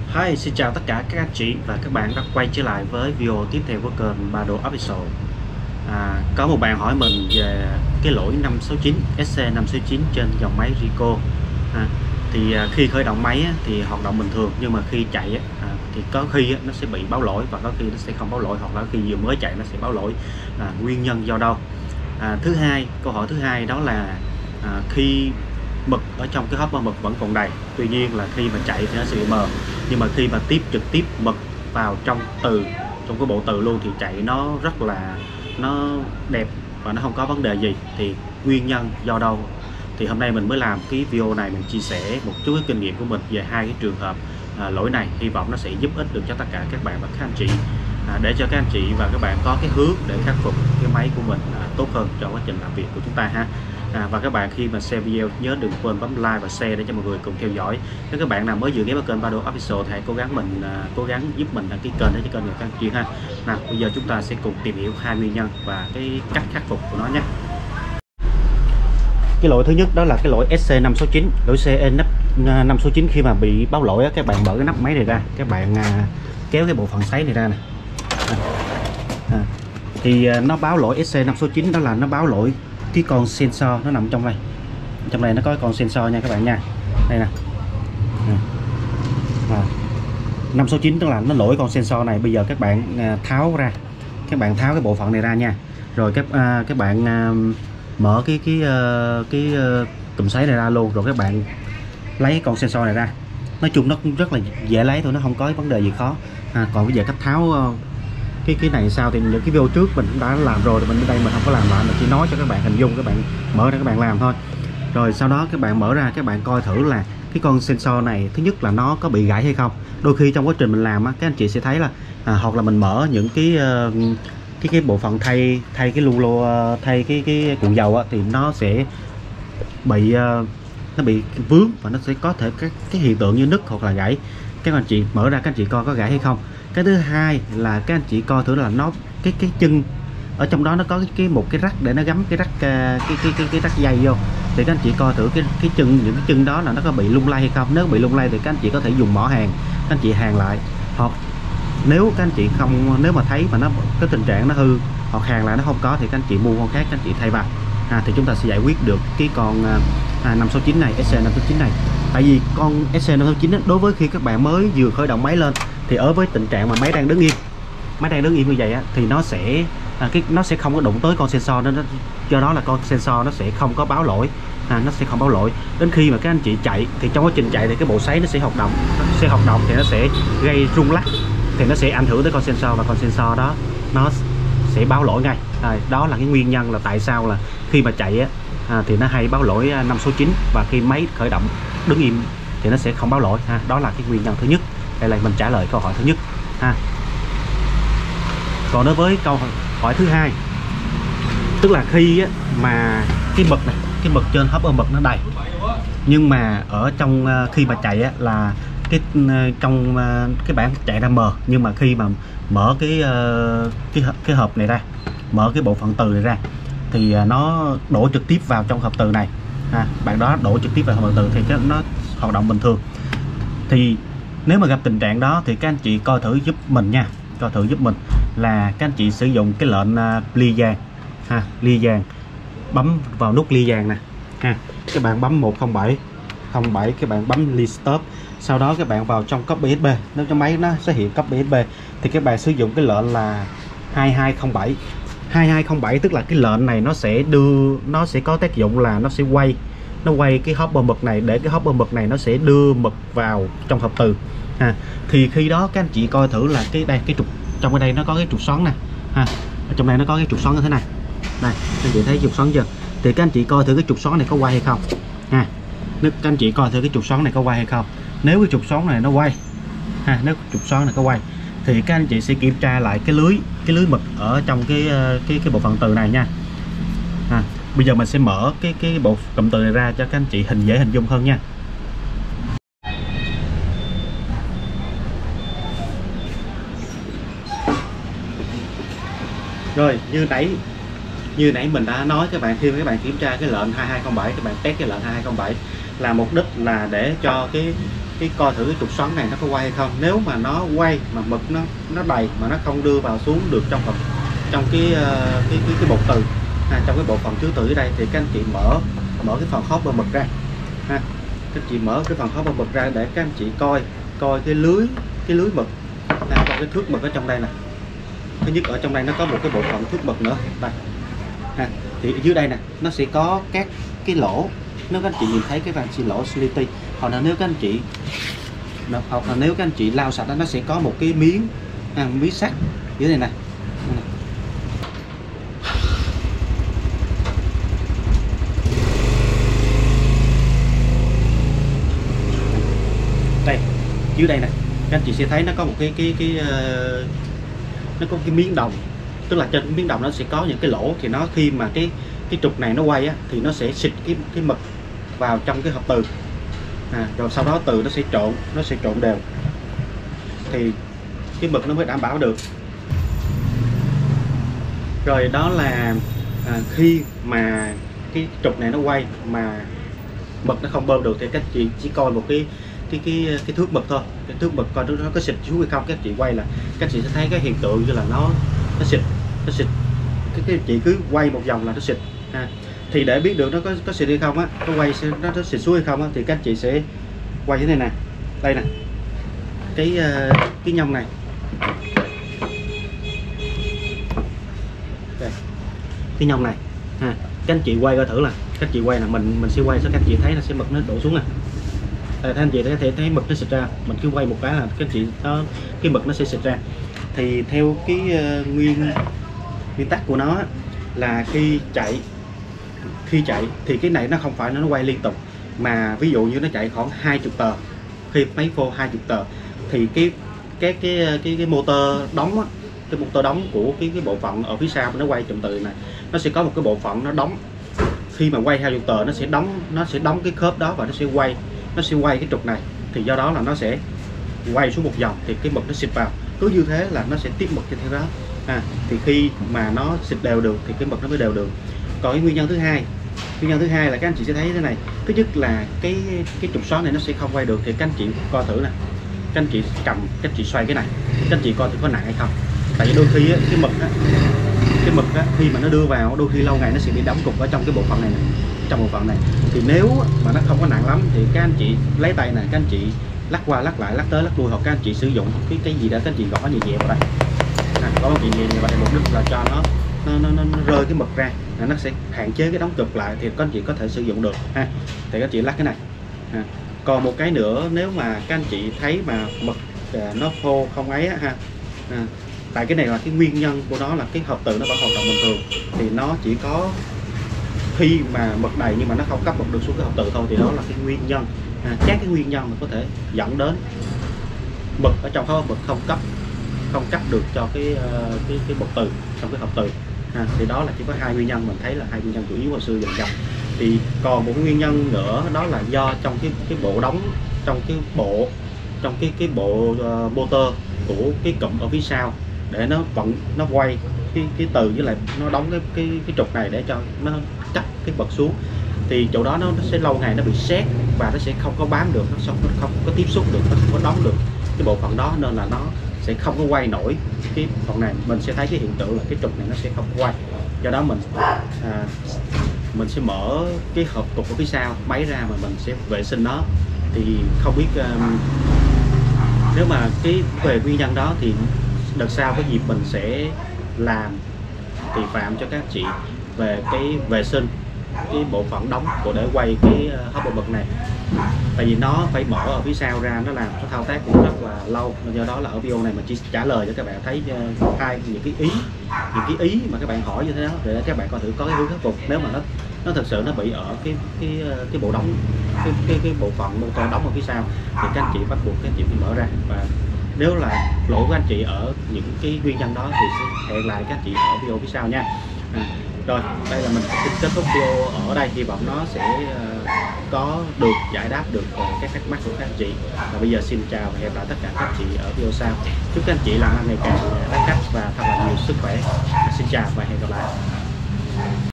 Hi, xin chào tất cả các anh chị và các bạn đã quay trở lại với video tiếp theo của kênh Bado Official. Có một bạn hỏi mình về cái lỗi 569 SC569 trên dòng máy Ricoh. Khi khởi động máy thì hoạt động bình thường, nhưng mà khi chạy thì có khi nó sẽ bị báo lỗi và có khi nó sẽ không báo lỗi, hoặc là khi vừa mới chạy nó sẽ báo lỗi. Nguyên nhân do đâu? Câu hỏi thứ hai đó là khi mực ở trong cái hopper mực vẫn còn đầy, tuy nhiên là khi mà chạy thì nó sẽ bị mờ, nhưng mà khi mà trực tiếp mực vào trong cái bộ từ luôn thì chạy nó rất là đẹp và nó không có vấn đề gì. Thì nguyên nhân do đâu? Thì hôm nay mình mới làm cái video này, mình chia sẻ một chút cái kinh nghiệm của mình về hai cái trường hợp lỗi này. Hy vọng nó sẽ giúp ích được cho tất cả các bạn và các anh chị, để cho các anh chị và các bạn có cái hướng để khắc phục cái máy của mình tốt hơn trong quá trình làm việc của chúng ta ha. Và các bạn khi mà share video nhớ đừng quên bấm like và share để cho mọi người cùng theo dõi. Nếu các bạn nào mới vừa ghé vào kênh Bado Official thì hãy cố gắng giúp mình đăng ký kênh để cho kênh ngày càng chuyên ha. Bây giờ chúng ta sẽ cùng tìm hiểu hai nguyên nhân và cái cách khắc phục của nó nhé. Cái lỗi thứ nhất đó là cái lỗi SC569. Lỗi CE569 khi mà bị báo lỗi các bạn mở cái nắp máy này ra, các bạn kéo cái bộ phận sấy này ra nè. Thì nó báo lỗi SC569 đó là nó báo lỗi cái con sensor nó nằm trong đây. Trong này nó có con sensor nha các bạn nha. Đây nè. 569 tức là nó lỗi con sensor này. Bây giờ các bạn tháo ra, các bạn tháo cái bộ phận này ra nha. Rồi các bạn mở cái cụm sấy này ra luôn, rồi các bạn lấy con sensor này ra. Nói chung nó cũng rất là dễ lấy thôi, nó không có vấn đề gì khó. Còn bây giờ cách tháo cái này sao thì những cái video trước mình cũng đã làm rồi, mình ở đây mình không có làm lại, mình chỉ nói cho các bạn hình dung, các bạn mở ra các bạn làm thôi. Rồi sau đó các bạn mở ra, các bạn coi thử là cái con sensor này thứ nhất là nó có bị gãy hay không. Đôi khi trong quá trình mình làm các anh chị sẽ thấy là hoặc là mình mở những cái bộ phận thay cái lu lô, thay cái cuộn dầu thì nó sẽ bị nó bị vướng và nó sẽ có thể cái hiện tượng như nứt hoặc là gãy. Các anh chị mở ra các anh chị coi có gãy hay không. Cái thứ hai là các anh chị coi thử là nó cái chân ở trong đó nó có một cái rắc để nó gắm cái rắc cái rắc dây vô, thì các anh chị coi thử cái chân, những cái chân đó là nó có bị lung lay hay không. Nếu bị lung lay thì các anh chị có thể dùng mỏ hàn, các anh chị hàn lại, hoặc nếu các anh chị không, nếu mà thấy mà nó cái tình trạng nó hư hoặc hàn lại nó không có thì các anh chị mua con khác, các anh chị thay vào thì chúng ta sẽ giải quyết được cái con 569 này, SC569 này. Tại vì con SC569 đối với khi các bạn mới vừa khởi động máy lên thì ở với tình trạng mà máy đang đứng im như vậy thì nó sẽ không có đụng tới con sensor nên do đó là con sensor nó sẽ không có báo lỗi, nó sẽ không báo lỗi. Đến khi mà các anh chị chạy thì trong quá trình chạy thì cái bộ sấy nó sẽ hoạt động, thì nó sẽ gây rung lắc, thì nó sẽ ảnh hưởng tới con sensor và con sensor đó nó sẽ báo lỗi ngay. Đó là cái nguyên nhân là tại sao là khi mà chạy thì nó hay báo lỗi 569, và khi máy khởi động đứng im thì nó sẽ không báo lỗi. Đó là cái nguyên nhân thứ nhất. Đây là mình trả lời câu hỏi thứ nhất Còn đối với câu hỏi thứ hai, tức là khi mà cái mực trên hopper mực nó đầy, nhưng mà ở trong khi mà chạy là trong cái bảng chạy ra mờ, nhưng mà khi mà mở cái hộp này ra, mở cái bộ phận từ này ra thì nó đổ trực tiếp vào trong hộp từ này. Bạn đó đổ trực tiếp vào hộp từ thì nó hoạt động bình thường. Thì nếu mà gặp tình trạng đó thì các anh chị coi thử giúp mình nha, là các anh chị sử dụng cái lệnh ly dàn, bấm vào nút ly dàn nè các bạn bấm 107 các bạn bấm ly stop, sau đó các bạn vào trong copy USB. Nếu cho máy nó sẽ hiện copy USB thì các bạn sử dụng cái lệnh là 2207. Tức là cái lệnh này nó sẽ có tác dụng là nó sẽ quay cái hopper mực này, để cái hopper mực này nó sẽ đưa mực vào trong hộp từ. Thì khi đó các anh chị coi thử là cái trục trong đây nó có cái trục xoắn nè, ở trong đây nó có cái trục xoắn như thế này. Đây, các anh chị thấy trục xoắn chưa? Thì các anh chị coi thử cái trục xoắn này có quay hay không. Nếu các anh chị coi thử cái trục xoắn này có quay hay không. Nếu cái trục xoắn này nó quay, nếu trục xoắn này có quay thì các anh chị sẽ kiểm tra lại cái lưới mực ở trong cái bộ phận từ này nha. Bây giờ mình sẽ mở cái bộ cụm từ này ra cho các anh chị dễ hình dung hơn nha. Rồi, như nãy mình đã nói các bạn, khi các bạn kiểm tra cái lệnh 2207, các bạn test cái lệnh 2207 là mục đích là để cho cái coi thử cái trục xoắn này nó có quay hay không. Nếu mà nó quay mà mực nó đầy mà nó không đưa vào xuống được trong cái bột từ trong cái bộ phận chứa từ ở đây, thì các anh chị mở cái phần khóp bơm mực ra ha. Các chị mở cái phần khóp bơm mực ra để các anh chị coi cái lưới mực, coi cái thước mực ở trong đây nè. Thứ nhất ở trong đây nó có một cái bộ phận thước mực nữa đây ha. Thì dưới đây nè nó sẽ có các cái lỗ, nếu các anh chị nhìn thấy cái van xi lỗ slitty, hoặc là nếu các anh chị lau sạch đó, nó sẽ có một cái miếng sắt dưới đây này. Đây dưới đây nè các anh chị sẽ thấy nó có một nó có cái miếng đồng, tức là trên miếng đồng nó sẽ có những cái lỗ, thì nó khi mà cái trục này nó quay á, thì nó sẽ xịt cái mực vào trong cái hộp từ rồi sau đó từ nó sẽ trộn đều, thì cái mực nó mới đảm bảo được. Rồi đó là khi mà cái trục này nó quay mà mực nó không bơm được, thì các chị chỉ coi một cái thước mực thôi, cái thước mực coi nó có xịt xuống hay không. Các chị quay là các chị sẽ thấy cái hiện tượng như là nó xịt cái chị cứ quay một vòng là nó xịt thì để biết được nó có xịt hay không á, có quay nó xịt xuống hay không á, thì các chị sẽ quay như thế này nè, đây nè, cái nhông này đây, cái nhông này ha. Các anh chị quay coi thử là các chị quay là mình sẽ quay sao các chị thấy là sẽ mực nó đổ xuống nè. Các anh chị có thể thấy mực nó xịt ra, mình cứ quay một cái là các chị cái mực nó sẽ xịt ra. Thì theo cái nguyên tắc của nó là khi chạy thì cái này nó không phải nó quay liên tục, mà ví dụ như nó chạy khoảng 20 tờ, khi máy phô 20 tờ thì cái motor đóng á, cái motor đóng của cái bộ phận ở phía sau nó quay chụm từ này, nó sẽ có một cái bộ phận nó đóng. Khi mà quay 20 tờ nó sẽ đóng cái khớp đó và nó sẽ quay cái trục này, thì do đó là nó sẽ quay xuống một vòng thì cái mực nó xịt vào, cứ như thế là nó sẽ tiếp mực theo đó thì khi mà nó xịt đều được thì cái mực nó mới đều được. Còn cái nguyên nhân thứ hai là các anh chị sẽ thấy thế này. Thứ nhất là cái trục xoắn này nó sẽ không quay được, thì các anh chị coi thử nè, các anh chị cầm, các anh chị xoay cái này, các anh chị coi thử có nặng hay không. Tại vì đôi khi á, cái mực á, khi mà nó đưa vào đôi khi lâu ngày nó sẽ bị đóng cục ở trong cái bộ phận này, trong bộ phận này. Thì nếu mà nó không có nặng lắm thì các anh chị lấy tay này, các anh chị lắc qua lắc lại, lắc tới lắc lui, hoặc các anh chị sử dụng cái gì đó các anh chị gõ nhẹ nhẹ vào đây, gõ nhẹ nhẹ vào đây, mục đích là cho nó rơi cái mực ra, nó sẽ hạn chế cái đóng cục lại, thì các anh chị có thể sử dụng được ha. Thì các anh chị lắc cái này Còn một cái nữa, nếu mà các anh chị thấy mà mực nó khô không ấy ha, tại cái này là cái nguyên nhân của nó là cái hộp từ nó vẫn hoạt động bình thường, thì nó chỉ có khi mà mực đầy nhưng mà nó không cấp mực được xuống cái hộp từ thôi, thì đó là cái nguyên nhân. Các cái nguyên nhân mà có thể dẫn đến mực ở trong khối mực không cấp được cho cái bột từ trong cái hộp từ thì đó là chỉ có hai nguyên nhân, mình thấy là hai nguyên nhân chủ yếu hồi xưa dần dần. Thì còn một cái nguyên nhân nữa đó là do trong cái bộ đóng, trong cái bộ motor của cái cụm ở phía sau, để nó quay cái từ với lại nó đóng cái trục này để cho nó chắc cái bật xuống, thì chỗ đó nó sẽ lâu ngày nó bị sét và nó sẽ không có bám được, nó không có tiếp xúc được, nó không có đóng được cái bộ phận đó, nên là nó sẽ không có quay nổi cái phần này. Mình sẽ thấy cái hiện tượng là cái trục này nó sẽ không quay, do đó mình sẽ mở cái hộp cục ở phía sau máy ra mà mình sẽ vệ sinh nó. Thì không biết nếu mà cái về nguyên nhân đó thì đợt sau cái dịp mình sẽ làm thì phạm cho các chị về cái vệ sinh cái bộ phận đóng của để quay cái hộp bột mực này, tại vì nó phải mở ở phía sau ra, nó làm cái thao tác cũng rất là lâu, nên do đó là ở video này mình chỉ trả lời cho các bạn thấy những cái ý mà các bạn hỏi như thế đó, để các bạn coi thử có cái hướng khắc phục. Nếu mà nó thật sự nó bị ở cái bộ đóng, cái bộ phận motor đóng ở phía sau, thì các anh chị bắt buộc các anh chị phải mở ra. Và nếu là lỗi của anh chị ở những cái nguyên nhân đó thì sẽ hẹn lại các anh chị ở video phía sau nha. Rồi, đây là mình xin kết thúc video ở đây, hy vọng nó sẽ có được giải đáp được các thắc mắc của các anh chị. Và bây giờ xin chào và hẹn gặp lại tất cả các anh chị ở video sau. Chúc các anh chị làm ăn ngày càng đắt khách và thật là nhiều sức khỏe. Xin chào và hẹn gặp lại.